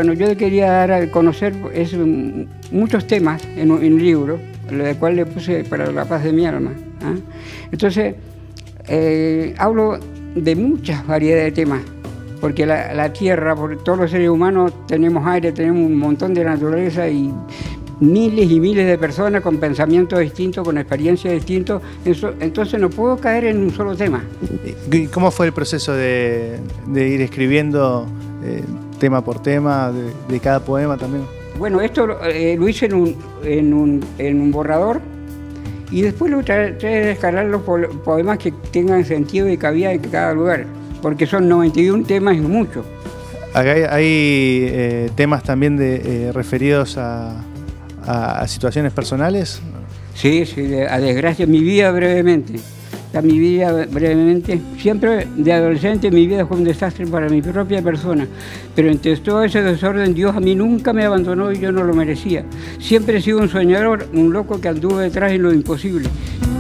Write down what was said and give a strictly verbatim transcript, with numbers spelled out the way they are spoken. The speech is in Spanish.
bueno, yo quería dar a conocer es, muchos temas en un, en un libro, el cual le puse Para la paz de mi alma. ¿Ah? Entonces, eh, hablo de muchas variedades de temas, porque la, la tierra, porque todos los seres humanos tenemos aire, tenemos un montón de naturaleza y miles y miles de personas con pensamientos distintos, con experiencias distintas, entonces no puedo caer en un solo tema. ¿Y cómo fue el proceso de, de ir escribiendo eh, tema por tema, de, de cada poema también? Bueno, esto eh, lo hice en un, en, un, en un borrador y después lo traté de descargar los poemas que tengan sentido y cabida en cada lugar, porque son noventa y un temas y mucho. Acá hay, hay eh, temas también de, eh, referidos a... ¿A situaciones personales? Sí, sí, a desgracia, mi vida brevemente. A mi vida brevemente. Siempre de adolescente mi vida fue un desastre para mi propia persona. Pero entre todo ese desorden Dios a mí nunca me abandonó y yo no lo merecía. Siempre he sido un soñador, un loco que anduvo detrás de lo imposible.